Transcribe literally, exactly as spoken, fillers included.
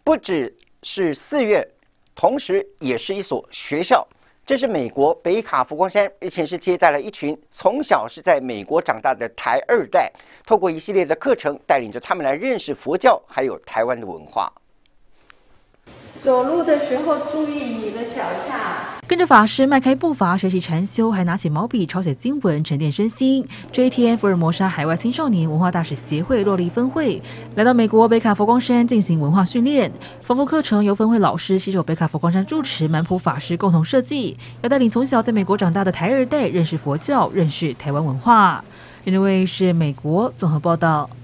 不只是寺院，同时也是一所学校。这是美国北卡佛光山日前是接待了一群从小是在美国长大的台二代，透过一系列的课程，带领着他们来认识佛教，还有台湾的文化。 走路的时候注意你的脚下。 跟着法师迈开步伐学习禅修，还拿起毛笔抄写经文，沉淀身心。这一天，福尔摩沙海外青少年文化大使协会洛丽分会来到美国北卡佛光山进行文化训练。丰富课程由分会老师携手北卡佛光山住持满普法师共同设计，要带领从小在美国长大的台二代认识佛教，认识台湾文化。人民卫视美国综合报道。